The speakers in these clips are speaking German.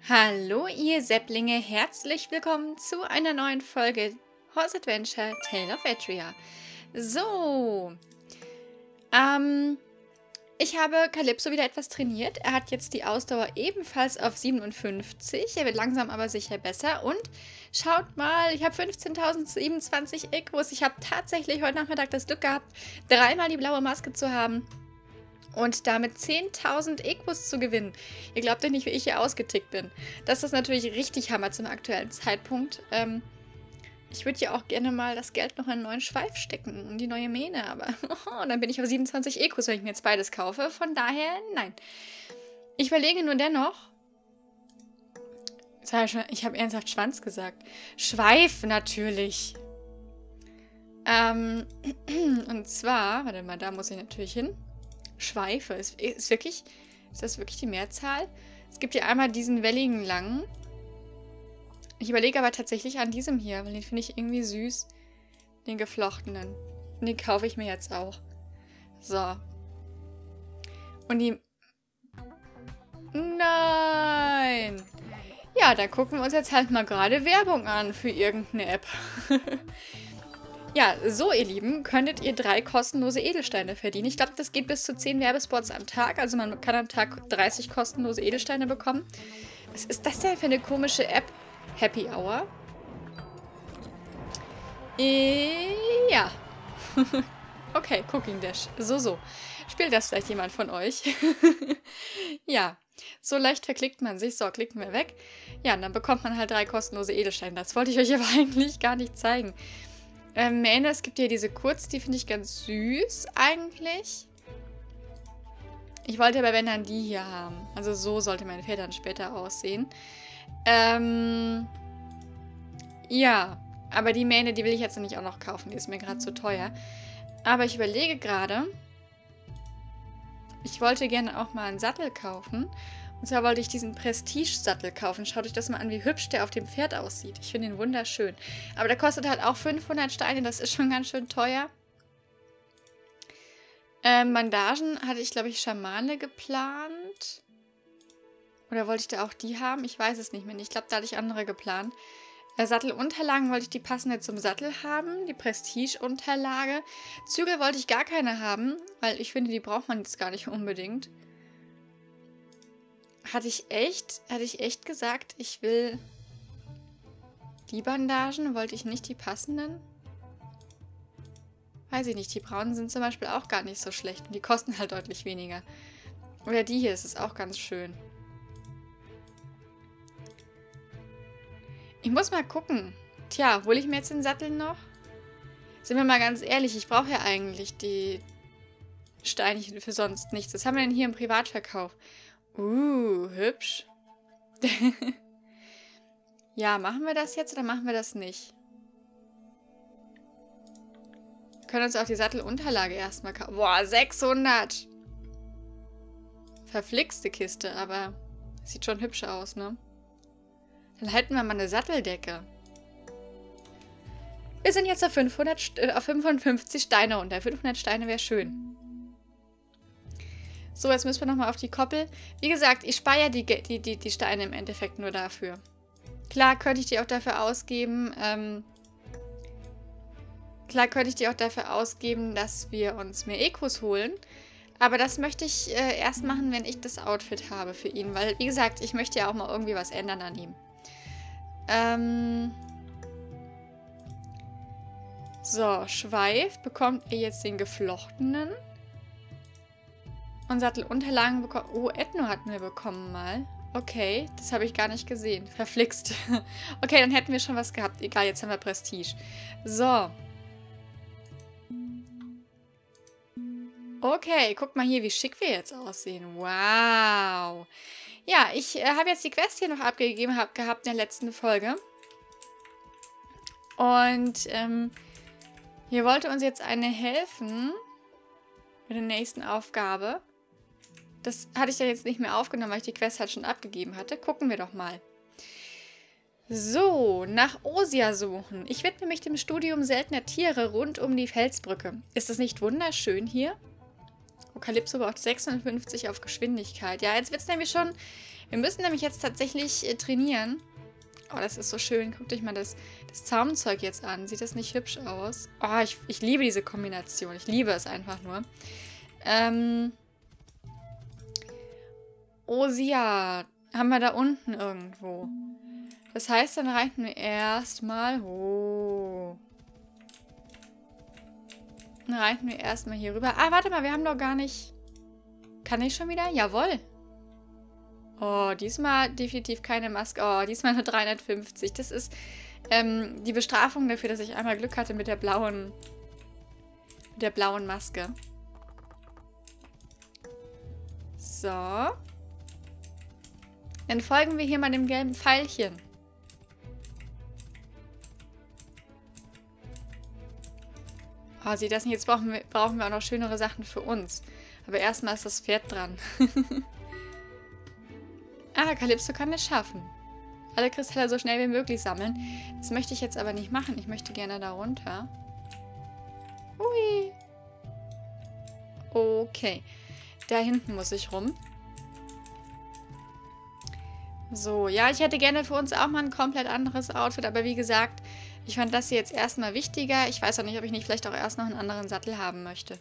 Hallo ihr Sepplinge, herzlich willkommen zu einer neuen Folge Horse Adventure Tale of Atria. So, ich habe Calypso wieder etwas trainiert. Er hat jetzt die Ausdauer ebenfalls auf 57. Er wird langsam aber sicher besser. Und schaut mal, ich habe 15.027 Equus. Ich habe tatsächlich heute Nachmittag das Glück gehabt, dreimal die blaue Maske zu haben. Und damit 10.000 Equus zu gewinnen. Ihr glaubt ja nicht, wie ich hier ausgetickt bin. Das ist natürlich richtig Hammer zum aktuellen Zeitpunkt. Ich würde ja auch gerne mal das Geld noch in einen neuen Schweif stecken und die neue Mähne, aber dann bin ich auf 27 Equus, wenn ich mir jetzt beides kaufe. Von daher, nein. Ich überlege nur dennoch. Ich habe ernsthaft Schwanz gesagt. Schweif natürlich. Und zwar, warte mal, da muss ich natürlich hin. Schweife. Ist das wirklich die Mehrzahl? Es gibt hier einmal diesen welligen langen. Ich überlege aber tatsächlich an diesem hier, weil den finde ich irgendwie süß. Den geflochtenen. Und den kaufe ich mir jetzt auch. So. Und die... Nein! Ja, dann gucken wir uns jetzt halt mal gerade Werbung an für irgendeine App. Ja, so ihr Lieben, könntet ihr 3 kostenlose Edelsteine verdienen. Ich glaube, das geht bis zu 10 Werbespots am Tag. Also man kann am Tag 30 kostenlose Edelsteine bekommen. Was ist das denn für eine komische App? Happy Hour? Ja. Okay, Cooking Dash. So. Spielt das vielleicht jemand von euch? Ja. So leicht verklickt man sich. So, klicken wir weg. Ja, und dann bekommt man halt 3 kostenlose Edelsteine. Das wollte ich euch aber eigentlich gar nicht zeigen. Mähne, es gibt hier diese Kurz, die finde ich ganz süß eigentlich. Ich wollte aber, wenn dann die hier haben. Also so sollte mein Pferd dann später aussehen. Ja, aber die Mähne, die will ich jetzt nicht auch noch kaufen. Die ist mir gerade zu teuer. Aber ich überlege gerade, ich wollte gerne auch mal einen Sattel kaufen. Und zwar wollte ich diesen Prestige-Sattel kaufen. Schaut euch das mal an, wie hübsch der auf dem Pferd aussieht. Ich finde ihn wunderschön. Aber der kostet halt auch 500 Steine. Das ist schon ganz schön teuer. Bandagen hatte ich, glaube ich, Schamane geplant. Oder wollte ich da auch die haben? Ich weiß es nicht mehr. Ich glaube, da hatte ich andere geplant. Sattelunterlagen wollte ich die passende zum Sattel haben. Die Prestige-Unterlage. Zügel wollte ich gar keine haben. Weil ich finde, die braucht man jetzt gar nicht unbedingt. Hatte ich echt gesagt, ich will die Bandagen? Wollte ich nicht die passenden? Weiß ich nicht. Die braunen sind zum Beispiel auch gar nicht so schlecht. Und die kosten halt deutlich weniger. Oder die hier, das ist auch ganz schön. Ich muss mal gucken. Tja, hole ich mir jetzt den Sattel noch? Sind wir mal ganz ehrlich, ich brauche ja eigentlich die Steinchen für sonst nichts. Was haben wir denn hier im Privatverkauf? Hübsch. Ja, machen wir das jetzt oder machen wir das nicht? Wir können uns auch die Sattelunterlage erstmal kaufen. Boah, 600! Verflixte Kiste, aber sieht schon hübsch aus, ne? Dann halten wir mal eine Satteldecke. Wir sind jetzt auf 55 Steine runter. 500 Steine wäre schön. So, jetzt müssen wir nochmal auf die Koppel. Wie gesagt, ich spare ja die Steine im Endeffekt nur dafür. Klar könnte ich die auch dafür ausgeben, dass wir uns mehr Equus holen. Aber das möchte ich erst machen, wenn ich das Outfit habe für ihn. Weil, wie gesagt, ich möchte ja auch mal irgendwie was ändern an ihm. So, Schweif bekommt ihr jetzt den geflochtenen. Und Sattelunterlagen bekommen. Oh, Ethno hatten wir bekommen mal. Okay, das habe ich gar nicht gesehen. Verflixt. Okay, dann hätten wir schon was gehabt. Egal, jetzt haben wir Prestige. So. Okay, guck mal hier, wie schick wir jetzt aussehen. Wow. Ja, ich habe jetzt die Quest hier noch abgegeben gehabt in der letzten Folge. Und hier wollte uns jetzt eine helfen mit der nächsten Aufgabe. Das hatte ich ja jetzt nicht mehr aufgenommen, weil ich die Quest halt schon abgegeben hatte. Gucken wir doch mal. So, nach Osia suchen. Ich widme mich dem Studium seltener Tiere rund um die Felsbrücke. Ist das nicht wunderschön hier? Oh, Calypso braucht 56 auf Geschwindigkeit. Ja, jetzt wird es nämlich schon... Wir müssen nämlich jetzt tatsächlich trainieren. Oh, das ist so schön. Guckt euch mal das Zaumzeug jetzt an. Sieht das nicht hübsch aus? Oh, ich liebe diese Kombination. Ich liebe es einfach nur. Osia haben wir da unten irgendwo. Das heißt, dann reiten wir erstmal hoch. Dann reiten wir erstmal hier rüber. Ah, warte mal, wir haben doch gar nicht... Kann ich schon wieder? Jawohl. Oh, diesmal definitiv keine Maske. Oh, diesmal nur 350. Das ist die Bestrafung dafür, dass ich einmal Glück hatte mit der blauen Maske. So. Dann folgen wir hier mal dem gelben Pfeilchen. Oh, sieht das nicht? Jetzt brauchen wir auch noch schönere Sachen für uns. Aber erstmal ist das Pferd dran. Ah, Calypso kann es schaffen. Alle Kristalle so schnell wie möglich sammeln. Das möchte ich jetzt aber nicht machen. Ich möchte gerne da runter. Hui. Okay. Da hinten muss ich rum. So, ja, ich hätte gerne für uns auch mal ein komplett anderes Outfit. Aber wie gesagt, ich fand das hier jetzt erstmal wichtiger. Ich weiß auch nicht, ob ich nicht vielleicht auch erst noch einen anderen Sattel haben möchte.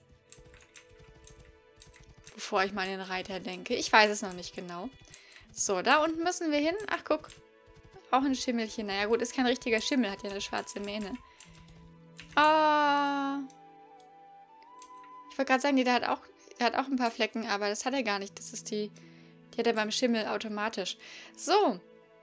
Bevor ich mal an den Reiter denke. Ich weiß es noch nicht genau. So, da unten müssen wir hin. Ach, guck. Auch ein Schimmelchen. Naja, gut, ist kein richtiger Schimmel. Hat ja eine schwarze Mähne. Ah. Ich wollte gerade sagen, der hat auch ein paar Flecken, aber das hat er gar nicht. Das ist die hat er beim Schimmel automatisch. So.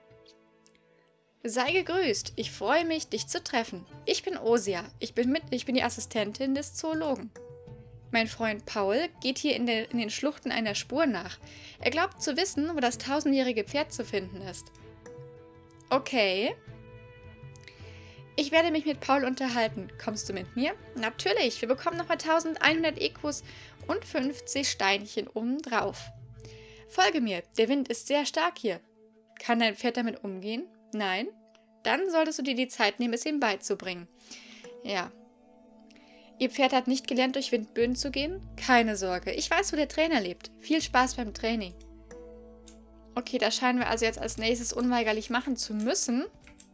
Sei gegrüßt. Ich freue mich, dich zu treffen. Ich bin Osia. Ich bin die Assistentin des Zoologen. Mein Freund Paul geht hier in den Schluchten einer Spur nach. Er glaubt zu wissen, wo das 1000-jährige Pferd zu finden ist. Okay. Ich werde mich mit Paul unterhalten. Kommst du mit mir? Natürlich. Wir bekommen nochmal 1100 EQs und 50 Steinchen obendrauf. Folge mir. Der Wind ist sehr stark hier. Kann dein Pferd damit umgehen? Nein? Dann solltest du dir die Zeit nehmen, es ihm beizubringen. Ja. Ihr Pferd hat nicht gelernt, durch Windböen zu gehen? Keine Sorge. Ich weiß, wo der Trainer lebt. Viel Spaß beim Training. Okay, das scheinen wir also jetzt als nächstes unweigerlich machen zu müssen.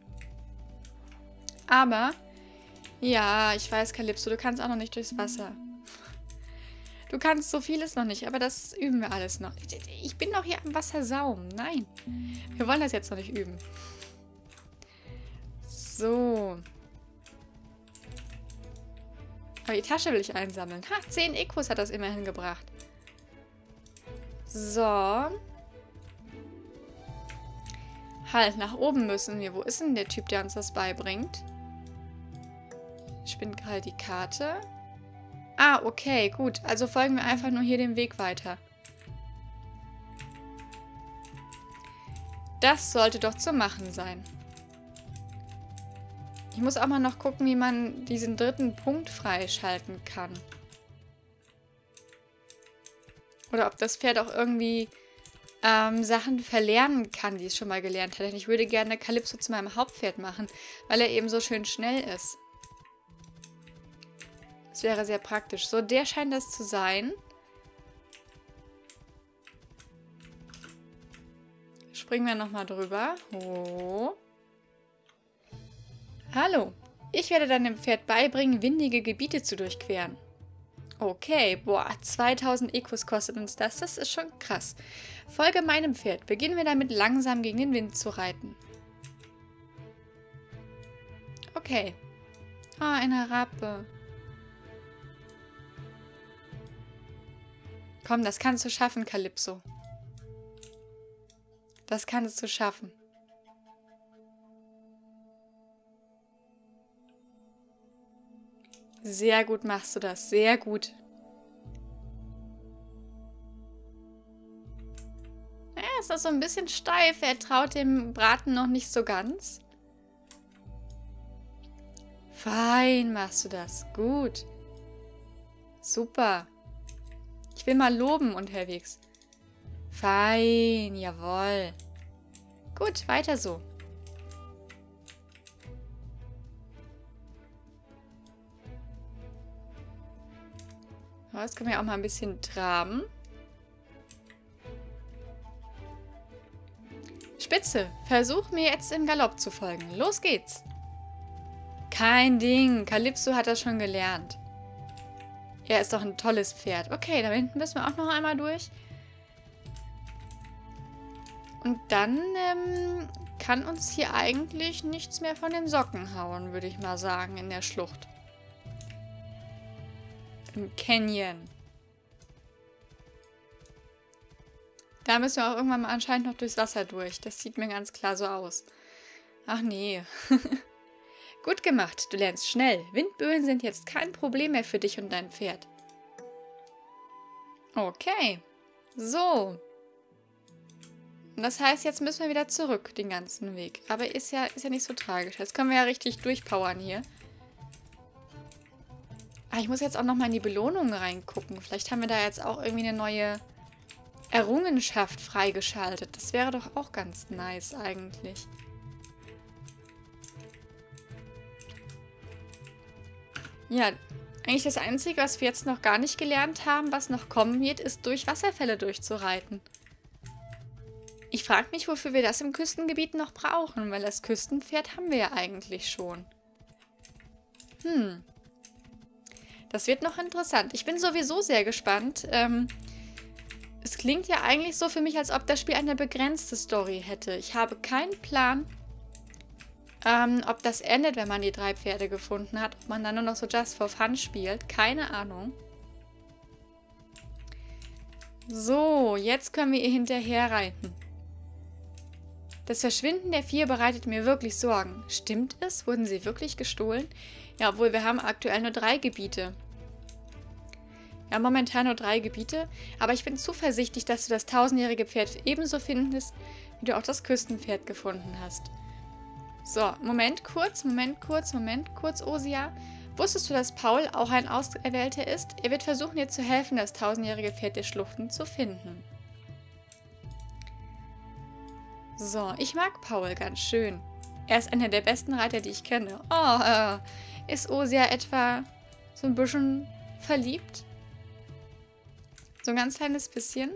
Aber, ja, ich weiß, Calypso, du kannst auch noch nicht durchs Wasser. Du kannst so vieles noch nicht, aber das üben wir alles noch. Ich bin doch hier am Wassersaum. Nein, wir wollen das jetzt noch nicht üben. So. Aber die Tasche will ich einsammeln. Ha, 10 EQs hat das immerhin gebracht. So. Halt, nach oben müssen wir. Wo ist denn der Typ, der uns das beibringt? Ich bin gerade die Karte. Ah, okay, gut. Also folgen wir einfach nur hier den Weg weiter. Das sollte doch zu machen sein. Ich muss auch mal noch gucken, wie man diesen dritten Punkt freischalten kann. Oder ob das Pferd auch irgendwie Sachen verlernen kann, die es schon mal gelernt hat. Denn ich würde gerne Calypso zu meinem Hauptpferd machen, weil er eben so schön schnell ist. Das wäre sehr praktisch. So, der scheint das zu sein. Springen wir nochmal drüber. Oh. Hallo. Ich werde deinem Pferd beibringen, windige Gebiete zu durchqueren. Okay, boah, 2000 EQs kostet uns das. Das ist schon krass. Folge meinem Pferd. Beginnen wir damit, langsam gegen den Wind zu reiten. Okay. Ah, eine Rappe. Komm, das kannst du schaffen, Calypso. Das kannst du schaffen. Sehr gut machst du das. Sehr gut. Ja, ist das so ein bisschen steif. Er traut dem Braten noch nicht so ganz. Fein machst du das. Gut. Super. Ich will mal loben unterwegs. Fein. Jawohl. Gut, weiter so. Aber jetzt können wir ja auch mal ein bisschen traben. Spitze, versuch mir jetzt im Galopp zu folgen. Los geht's. Kein Ding. Calypso hat das schon gelernt. Er ist doch ein tolles Pferd. Okay, da hinten müssen wir auch noch einmal durch. Und dann kann uns hier eigentlich nichts mehr von den Socken hauen, würde ich mal sagen, in der Schlucht. Im Canyon. Da müssen wir auch irgendwann mal anscheinend noch durchs Wasser durch. Das sieht mir ganz klar so aus. Ach nee. Gut gemacht, du lernst schnell. Windböen sind jetzt kein Problem mehr für dich und dein Pferd. Okay. So. Das heißt, jetzt müssen wir wieder zurück, den ganzen Weg. Aber ist ja nicht so tragisch. Jetzt können wir ja richtig durchpowern hier. Ah, ich muss jetzt auch nochmal in die Belohnung reingucken. Vielleicht haben wir da jetzt auch irgendwie eine neue Errungenschaft freigeschaltet. Das wäre doch auch ganz nice eigentlich. Ja, eigentlich das Einzige, was wir jetzt noch gar nicht gelernt haben, was noch kommen wird, ist durch Wasserfälle durchzureiten. Ich frage mich, wofür wir das im Küstengebiet noch brauchen, weil das Küstenpferd haben wir ja eigentlich schon. Das wird noch interessant. Ich bin sowieso sehr gespannt. Es klingt ja eigentlich so für mich, als ob das Spiel eine begrenzte Story hätte. Ich habe keinen Plan, ob das endet, wenn man die 3 Pferde gefunden hat. Ob man dann nur noch so just for fun spielt. Keine Ahnung. So, jetzt können wir ihr hinterher reiten. Das Verschwinden der 4 bereitet mir wirklich Sorgen. Stimmt es? Wurden sie wirklich gestohlen? Ja, obwohl wir haben aktuell nur 3 Gebiete. Ja, momentan nur 3 Gebiete. Aber ich bin zuversichtlich, dass du das 1000-jährige Pferd ebenso findest, wie du auch das Küstenpferd gefunden hast. So, Moment kurz, Osia. Wusstest du, dass Paul auch ein Auserwählter ist? Er wird versuchen, dir zu helfen, das 1000-jährige Pferd der Schluchten zu finden. So, ich mag Paul ganz schön. Er ist einer der besten Reiter, die ich kenne. Oh, ist Osia etwa so ein bisschen verliebt? So ein ganz kleines bisschen?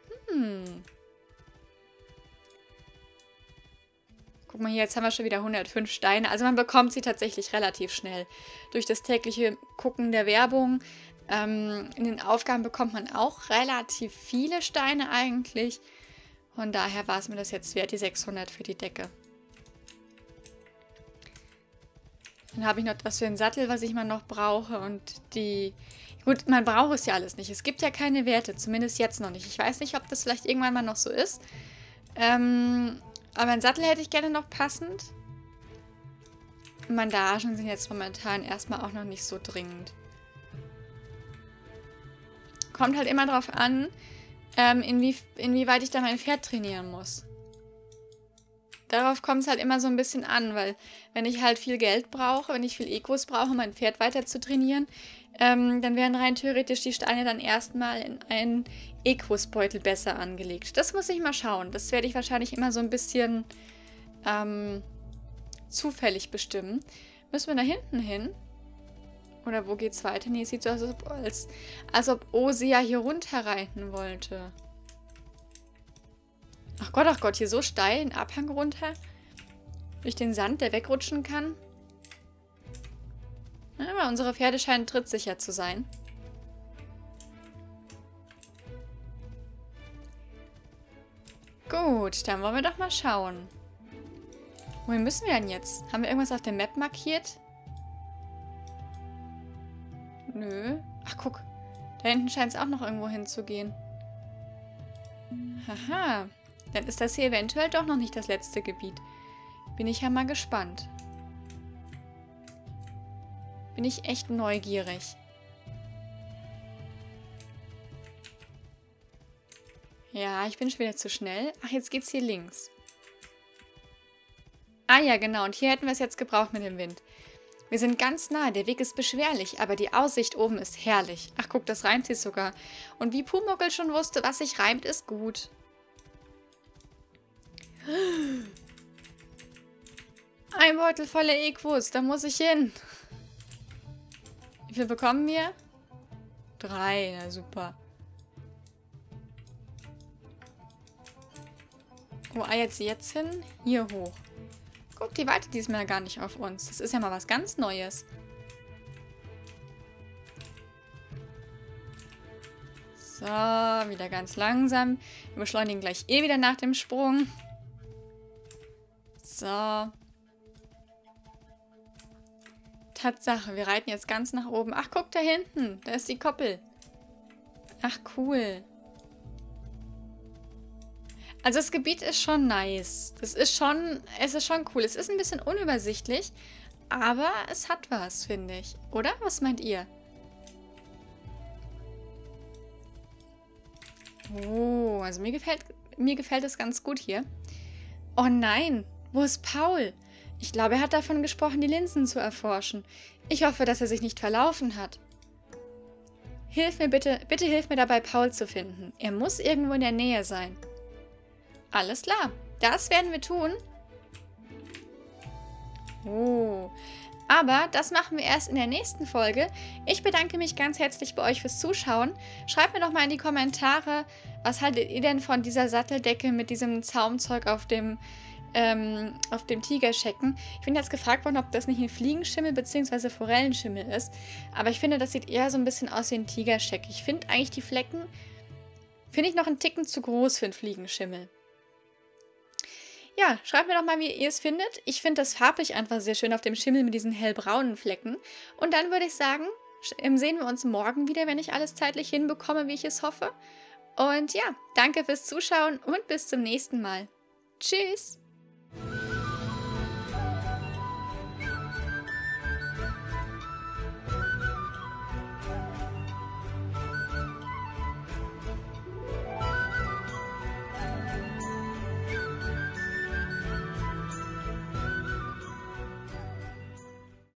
Guck mal hier, jetzt haben wir schon wieder 105 Steine. Also man bekommt sie tatsächlich relativ schnell. Durch das tägliche Gucken der Werbung. In den Aufgaben bekommt man auch relativ viele Steine eigentlich. Von daher war es mir das jetzt wert, die 600 für die Decke. Dann habe ich noch was für den Sattel, was ich mal noch brauche. Und die... Gut, man braucht es ja alles nicht. Es gibt ja keine Werte, zumindest jetzt noch nicht. Ich weiß nicht, ob das vielleicht irgendwann mal noch so ist. Aber einen Sattel hätte ich gerne noch passend. Bandagen sind jetzt momentan erstmal auch noch nicht so dringend. Kommt halt immer drauf an, inwieweit ich da mein Pferd trainieren muss. Darauf kommt es halt immer so ein bisschen an, weil wenn ich halt viel Geld brauche, wenn ich viel Ecos brauche, um mein Pferd weiter zu trainieren, dann wären rein theoretisch die Steine dann erstmal in einen Ecos-Beutel besser angelegt. Das muss ich mal schauen. Das werde ich wahrscheinlich immer so ein bisschen zufällig bestimmen. Müssen wir da hinten hin? Oder wo geht's weiter? Nee, es sieht so aus, als ob Osia hier runterreiten wollte. Ach Gott, hier so steil, ein Abhang runter. Durch den Sand, der wegrutschen kann. Aber unsere Pferde scheinen trittsicher zu sein. Gut, dann wollen wir doch mal schauen. Wohin müssen wir denn jetzt? Haben wir irgendwas auf der Map markiert? Nö. Ach, guck. Da hinten scheint es auch noch irgendwo hinzugehen. Haha. Dann ist das hier eventuell doch noch nicht das letzte Gebiet. Bin ich ja mal gespannt. Bin ich echt neugierig. Ja, ich bin schon wieder zu schnell. Ach, jetzt geht's hier links. Ah ja, genau. Und hier hätten wir es jetzt gebraucht mit dem Wind. Wir sind ganz nah. Der Weg ist beschwerlich, aber die Aussicht oben ist herrlich. Ach, guck, das reimt sich sogar. Und wie Pumuckl schon wusste, was sich reimt, ist gut. Ein Beutel voller Equus, da muss ich hin. Wie viel bekommen wir? 3, na super. Wo eiert sie jetzt hin? Hier hoch. Guck, die wartet diesmal gar nicht auf uns. Das ist ja mal was ganz Neues. So, wieder ganz langsam. Wir beschleunigen gleich wieder nach dem Sprung. So. Tatsache, wir reiten jetzt ganz nach oben. Ach, guck da hinten. Da ist die Koppel. Ach, cool. Also das Gebiet ist schon nice. Es ist schon cool. Es ist ein bisschen unübersichtlich, aber es hat was, finde ich. Oder? Was meint ihr? Oh, also mir gefällt es ganz gut hier. Oh nein, wo ist Paul? Ich glaube, er hat davon gesprochen, die Linsen zu erforschen. Ich hoffe, dass er sich nicht verlaufen hat. Hilf mir bitte hilf mir dabei, Paul zu finden. Er muss irgendwo in der Nähe sein. Alles klar, das werden wir tun. Oh, aber das machen wir erst in der nächsten Folge. Ich bedanke mich ganz herzlich bei euch fürs Zuschauen. Schreibt mir doch mal in die Kommentare, was haltet ihr denn von dieser Satteldecke mit diesem Zaumzeug auf dem Tigerschecken. Ich bin jetzt gefragt worden, ob das nicht ein Fliegenschimmel bzw. Forellenschimmel ist. Aber ich finde, das sieht eher so ein bisschen aus wie ein Tigerscheck. Ich finde eigentlich die Flecken, finde ich noch einen Ticken zu groß für einen Fliegensschimmel. Ja, schreibt mir doch mal, wie ihr es findet. Ich finde das farblich einfach sehr schön auf dem Schimmel mit diesen hellbraunen Flecken. Und dann würde ich sagen, sehen wir uns morgen wieder, wenn ich alles zeitlich hinbekomme, wie ich es hoffe. Und ja, danke fürs Zuschauen und bis zum nächsten Mal. Tschüss!